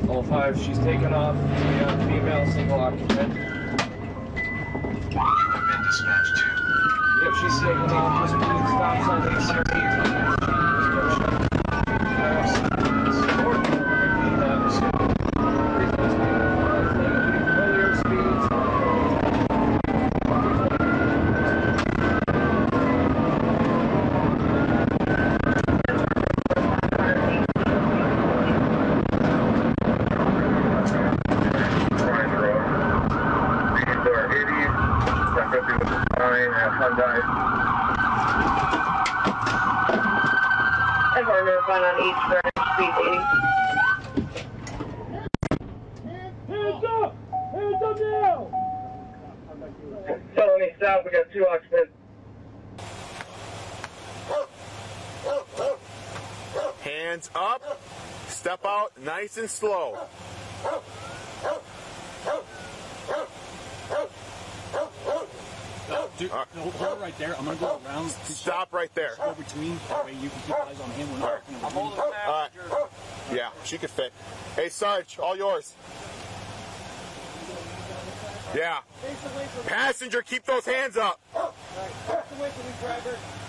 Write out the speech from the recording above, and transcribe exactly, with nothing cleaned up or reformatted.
All five, she's taken off. We have female single occupant. I've been dispatched to. Yep, she's taken off. Just please stop sign of C R P. And we're going to run on each branch, speed eighty. Hands up! Hands up now! Felony stop, we got two occupants. Hands up, step out nice and slow. Dude, right. hold, hold it right there. I'm going to go around. Stop right there. Go between. That way you can keep eyes on him. We're not going to I'm holding the All right. Yeah, she could fit. Hey, Sarge, all yours. Yeah. Passenger, keep those hands up. All right, away from me, driver.